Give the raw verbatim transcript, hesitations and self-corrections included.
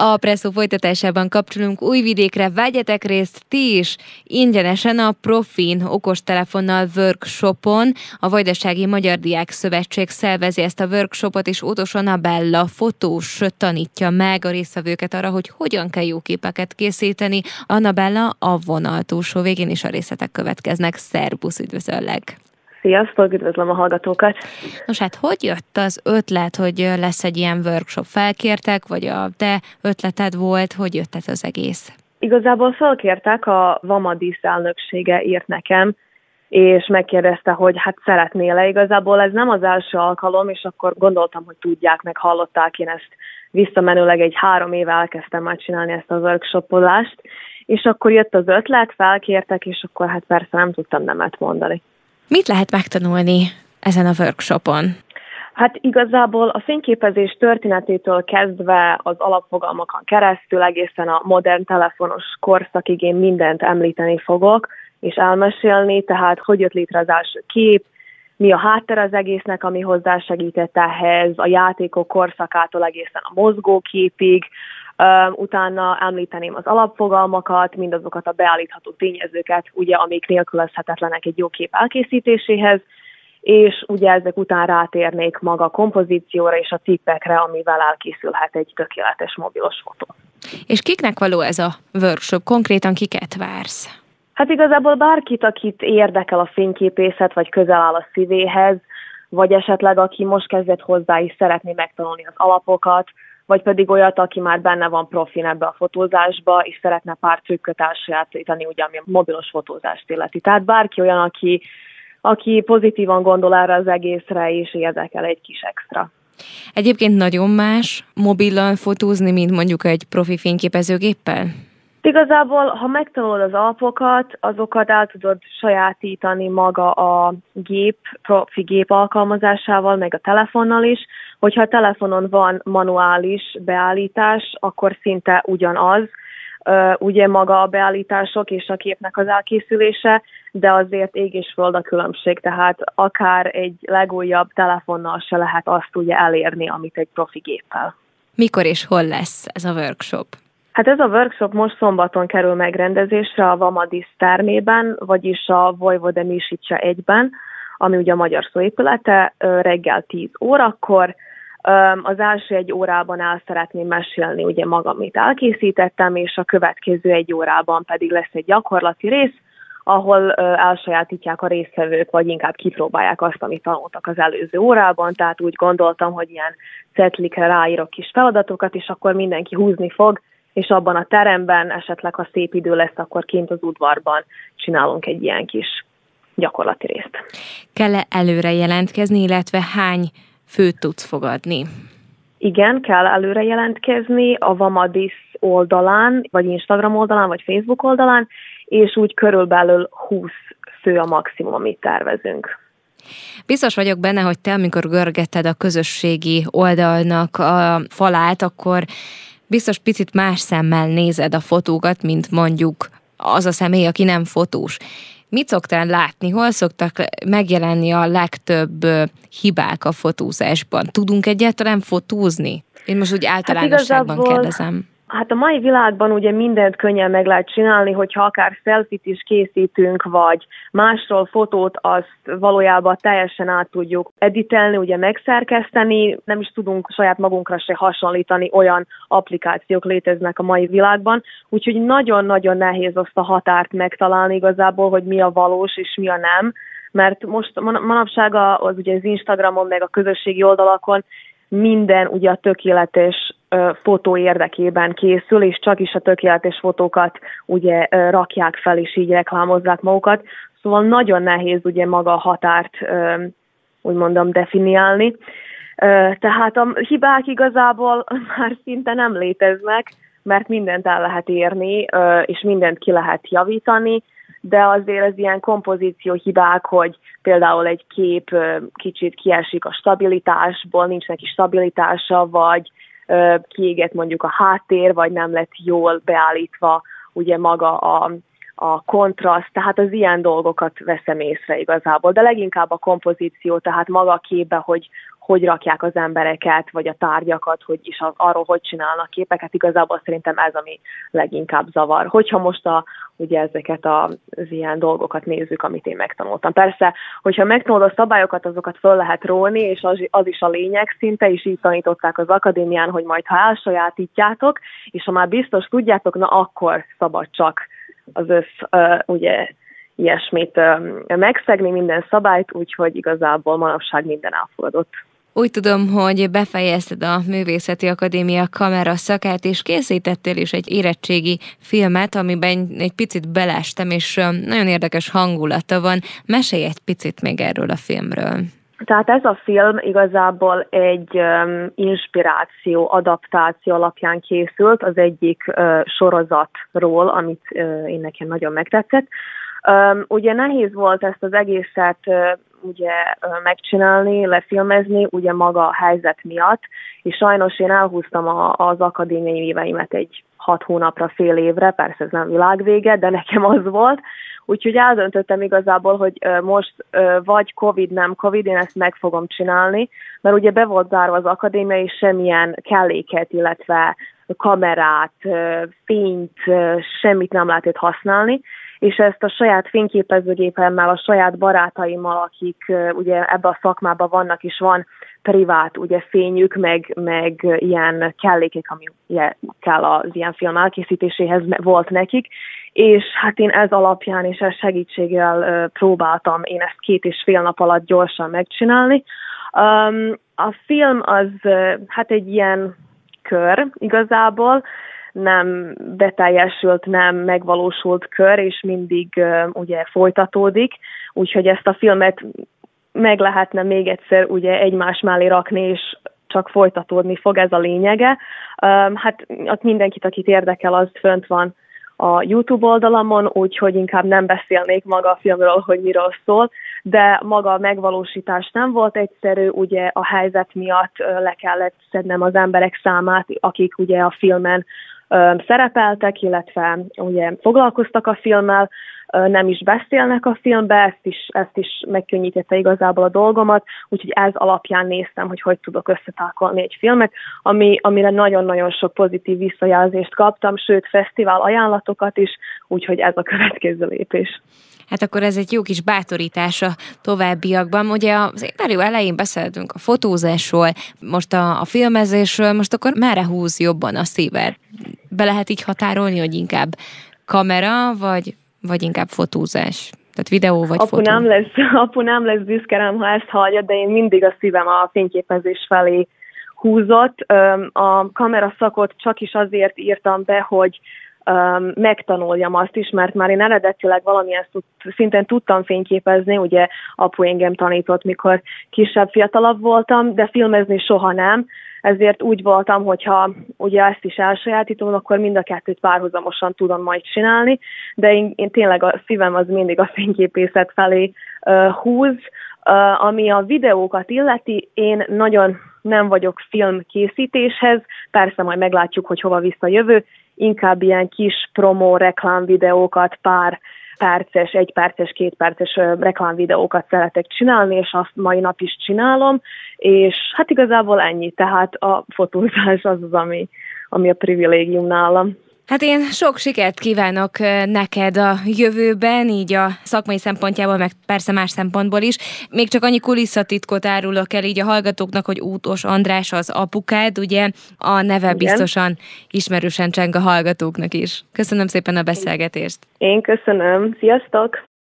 A Presszó folytatásában kapcsolunk Újvidékre, vegyetek részt ti is ingyenesen a Profin okostelefonnal workshopon. A Vajdasági Magyar Diák Szövetség szervezi ezt a workshopot, és Ótos Annabella fotós tanítja meg a résztvevőket arra, hogy hogyan kell jó képeket készíteni. Annabella a vonal túlsó végén, is a részletek következnek. Szerbusz, üdvözöllek! Sziasztok, üdvözlöm a hallgatókat! Nos hát, hogy jött az ötlet, hogy lesz egy ilyen workshop? Felkértek, vagy a te ötleted volt? Hogy jött ez az egész? Igazából felkértek, a Vamadis elnöksége írt nekem, és megkérdezte, hogy hát szeretnél-e. Igazából ez nem az első alkalom, és akkor gondoltam, hogy tudják, meg hallották, én ezt visszamenőleg egy három éve elkezdtem már csinálni ezt a workshopolást, és akkor jött az ötlet, felkértek, és akkor hát persze nem tudtam nemet mondani. Mit lehet megtanulni ezen a workshopon? Hát igazából a fényképezés történetétől kezdve az alapfogalmakon keresztül egészen a modern telefonos korszakig én mindent említeni fogok, és elmesélni, tehát hogy jött létre az első kép, mi a háttér az egésznek, ami hozzásegített ehhez, a játékok korszakától egészen a mozgóképig, utána említeném az alapfogalmakat, mindazokat a beállítható tényezőket, ugye, amik nélkülözhetetlenek egy jó kép elkészítéséhez, és ugye ezek után rátérnék maga a kompozícióra és a tippekre, amivel elkészülhet egy tökéletes mobilos fotó. És kiknek való ez a workshop? Konkrétan kiket vársz? Hát igazából bárkit, akit érdekel a fényképészet, vagy közel áll a szívéhez, vagy esetleg aki most kezdett hozzá és szeretné megtanulni az alapokat, vagy pedig olyat, aki már benne van profin ebbe a fotózásba, és szeretne pár trükköt elsajátítani, ugye, ami a mobilos fotózást illeti. Tehát bárki olyan, aki, aki pozitívan gondol erre az egészre, és érdekel egy kis extra. Egyébként nagyon más mobillal fotózni, mint mondjuk egy profi fényképezőgéppel? Igazából, ha megtanulod az alapokat, azokat el tudod sajátítani maga a gép, profi gép alkalmazásával, meg a telefonnal is. Hogyha a telefonon van manuális beállítás, akkor szinte ugyanaz, ugye maga a beállítások és a képnek az elkészülése, de azért ég és föld a különbség, tehát akár egy legújabb telefonnal se lehet azt ugye elérni, amit egy profi géppel. Mikor és hol lesz ez a workshop? Hát ez a workshop most szombaton kerül megrendezésre a Vamadis termében, vagyis a Vojvode Misice egyben, ami ugye a magyar szóépülete, reggel tíz órakor. Az első egy órában el szeretném mesélni ugye magam, amit elkészítettem, és a következő egy órában pedig lesz egy gyakorlati rész, ahol elsajátítják a résztvevők, vagy inkább kipróbálják azt, amit tanultak az előző órában, tehát úgy gondoltam, hogy ilyen cetlikre ráírok kis feladatokat, és akkor mindenki húzni fog, és abban a teremben esetleg, ha szép idő lesz, akkor kint az udvarban csinálunk egy ilyen kis gyakorlati részt. Kell-e előre jelentkezni, illetve hány főt tudsz fogadni? Igen, kell előre jelentkezni a Vamadis oldalán, vagy Instagram oldalán, vagy Facebook oldalán, és úgy körülbelül húsz fő a maximum, amit tervezünk. Biztos vagyok benne, hogy te, amikor görgeted a közösségi oldalnak a falát, akkor biztos picit más szemmel nézed a fotókat, mint mondjuk az a személy, aki nem fotós. Mit szoktál látni? Hol szoktak megjelenni a legtöbb hibák a fotózásban? Tudunk egyáltalán fotózni? Én most úgy általánosságban hát kérdezem. Hát a mai világban ugye mindent könnyen meg lehet csinálni, hogyha akár selfie-t is készítünk, vagy másról fotót, azt valójában teljesen át tudjuk editelni, ugye megszerkeszteni, nem is tudunk saját magunkra se hasonlítani, olyan applikációk léteznek a mai világban, úgyhogy nagyon-nagyon nehéz azt a határt megtalálni igazából, hogy mi a valós és mi a nem, mert most manapság az, ugye az Instagramon, meg a közösségi oldalakon minden ugye a tökéletes fotó érdekében készül, és csak is a tökéletes fotókat ugye rakják fel, és így reklámozzák magukat. Szóval nagyon nehéz ugye maga a határt úgy mondom definiálni. Tehát a hibák igazából már szinte nem léteznek, mert mindent el lehet érni, és mindent ki lehet javítani, de azért az ilyen kompozíció hibák, hogy például egy kép kicsit kiesik a stabilitásból, nincs neki stabilitása, vagy kiégett mondjuk a háttér, vagy nem lett jól beállítva ugye maga a, a kontraszt, tehát az ilyen dolgokat veszem észre igazából, de leginkább a kompozíció, tehát maga a képbe, hogy hogy rakják az embereket, vagy a tárgyakat, hogy is arról, hogy csinálnak képeket. Igazából szerintem ez, ami leginkább zavar. Hogyha most a, ugye ezeket az ilyen dolgokat nézzük, amit én megtanultam. Persze, hogyha megtanulod a szabályokat, azokat föl lehet rólni, és az, az is a lényeg szinte, és így tanították az akadémián, hogy majd ha elsajátítjátok, és ha már biztos tudjátok, na akkor szabad csak az össz, uh, ugye, ilyesmit um, megszegni, minden szabályt, úgyhogy igazából manapság minden elfogadott. Úgy tudom, hogy befejezted a Művészeti Akadémia kamera szakát, és készítettél is egy érettségi filmet, amiben egy picit belestem, és nagyon érdekes hangulata van. Mesélj egy picit még erről a filmről. Tehát ez a film igazából egy um, inspiráció, adaptáció alapján készült az egyik uh, sorozatról, amit uh, én nekem nagyon megtetszett. Um, ugye nehéz volt ezt az egészet uh, ugye uh, megcsinálni, lefilmezni, ugye maga a helyzet miatt, és sajnos én elhúztam a, az akadémiai éveimet egy hat hónapra, fél évre, persze ez nem világvége, de nekem az volt, úgyhogy eldöntöttem igazából, hogy uh, most uh, vagy Covid, nem Covid, én ezt meg fogom csinálni, mert ugye be volt zárva az akadémia, és semmilyen kelléket, illetve kamerát, uh, fényt, uh, semmit nem lehetett használni, és ezt a saját fényképezőgépemmel, a saját barátaimmal, akik uh, ugye ebbe a szakmában vannak, és van privát ugye fényük, meg, meg ilyen kellékek, ami ugye, kell az ilyen film elkészítéséhez volt nekik, és hát én ez alapján és ez segítséggel uh, próbáltam én ezt két és fél nap alatt gyorsan megcsinálni. Um, a film az uh, hát egy ilyen kör igazából, nem beteljesült, nem megvalósult kör, és mindig uh, ugye folytatódik, úgyhogy ezt a filmet meg lehetne még egyszer ugye egymás mellé rakni, és csak folytatódni fog, ez a lényege. Um, hát mindenkit, akit érdekel, az fönt van a YouTube oldalamon, úgyhogy inkább nem beszélnék maga a filmről, hogy miről szól, de maga a megvalósítás nem volt egyszerű, ugye a helyzet miatt le kellett szednem az emberek számát, akik ugye a filmen szerepeltek, illetve ugye foglalkoztak a filmmel, nem is beszélnek a filmbe, ezt is, ezt is megkönnyítette igazából a dolgomat, úgyhogy ez alapján néztem, hogy hogy tudok összetákolni egy filmet, ami, amire nagyon-nagyon sok pozitív visszajelzést kaptam, sőt, fesztivál ajánlatokat is, úgyhogy ez a következő lépés. Hát akkor ez egy jó kis bátorítás a továbbiakban. Ugye az interjú elején beszéltünk a fotózásról, most a, a filmezésről, most akkor merre húz jobban a szíved? Be lehet így határolni, hogy inkább kamera, vagy, vagy inkább fotózás? Tehát videó vagy apu fotó? Nem lesz, apu nem lesz büszke rám, ha ezt hallja, de én mindig a szívem a fényképezés felé húzott. A kameraszakot csak is azért írtam be, hogy Um, megtanuljam azt is, mert már én eredetileg valamilyen szinten tudtam fényképezni, ugye apu engem tanított, mikor kisebb, fiatalabb voltam, de filmezni soha nem, ezért úgy voltam, hogyha ugye ezt is elsajátítom, akkor mind a kettőt párhuzamosan tudom majd csinálni, de én, én tényleg a szívem az mindig a fényképészet felé uh, húz. Uh, ami a videókat illeti, én nagyon nem vagyok filmkészítéshez, persze majd meglátjuk, hogy hova vissza jövő, inkább ilyen kis promó reklámvideókat, pár perces, egy perces, két perces reklámvideókat szeretek csinálni, és azt mai nap is csinálom, és hát igazából ennyi, tehát a fotózás az az, ami, ami a privilégium nálam. Hát én sok sikert kívánok neked a jövőben, így a szakmai szempontjából, meg persze más szempontból is. Még csak annyi kulisszatitkot árulok el így a hallgatóknak, hogy Útos András az apukád, ugye a neve igen, biztosan ismerősen cseng a hallgatóknak is. Köszönöm szépen a beszélgetést. Én köszönöm. Sziasztok!